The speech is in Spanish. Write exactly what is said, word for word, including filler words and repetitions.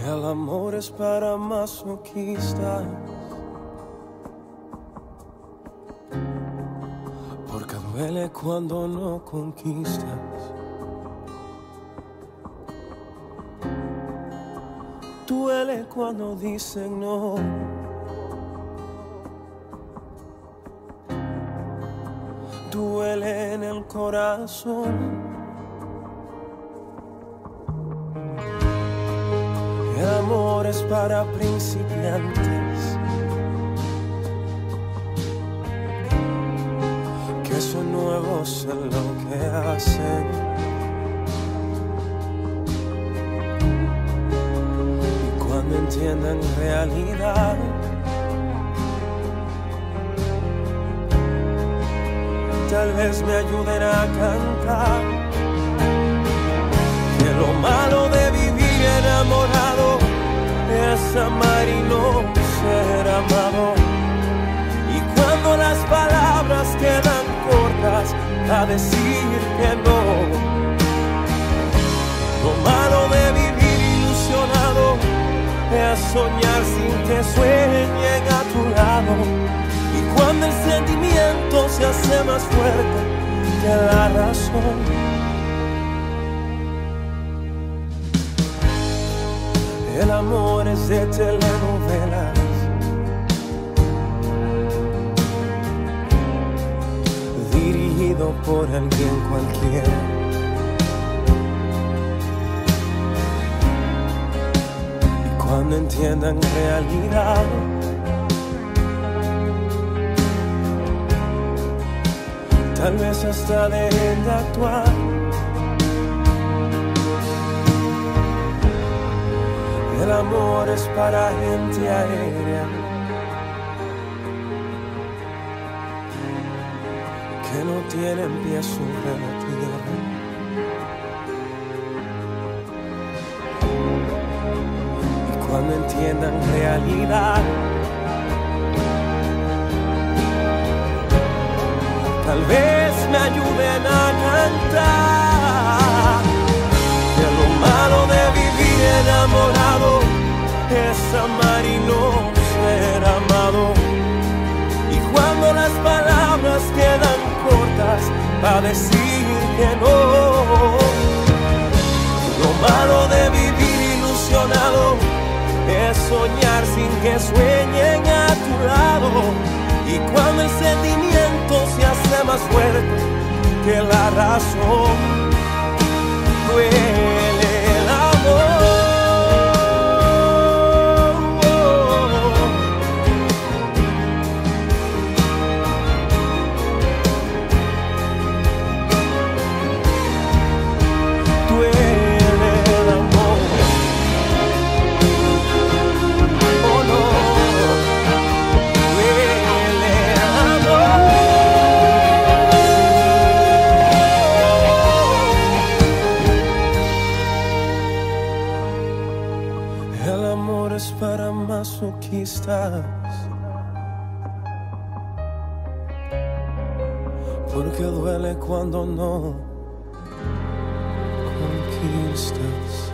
El amor es para masoquistas, porque duele cuando no conquistas. Duele cuando dicen no. Duele en el corazón. El amor es para principiantes, que son nuevos en lo que hacen. Y cuando entiendan realidad, tal vez me ayuden a cantar que lo malo de vivir enamorado es amar y no ser amado. Y cuando las palabras quedan cortas a decir que no, lo malo de vivir ilusionado es soñar sin que sueñen a tu lado. Y cuando el sentimiento se hace más fuerte que la razón, el amor es de telenovelas, dirigido por alguien cualquiera. Y cuando entiendan realidad, tal vez hasta dejen de actuar. El amor es para gente aérea, que no tienen pies sobre la tierra. Y cuando entiendan realidad, tal vez me ayuden a cantar que lo malo de vivir enamorado es amar y no ser amado. Y cuando las palabras quedan cortas para decir que no, lo malo de vivir ilusionado es soñar sin que sueñen a tu lado. Y cuando el sentimiento se hace más fuerte que la razón, duele el amor. El amor es para masoquistas, porque duele cuando no conquistas.